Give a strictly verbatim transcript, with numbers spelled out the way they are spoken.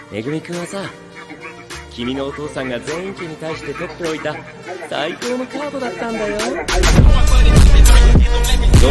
めぐみくんはさ、君のお父さんが全員家に対して取っておいた最高のカードだったんだよ。ど